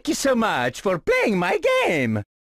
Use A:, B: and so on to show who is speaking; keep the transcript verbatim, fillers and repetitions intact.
A: Thank you so much for playing my game!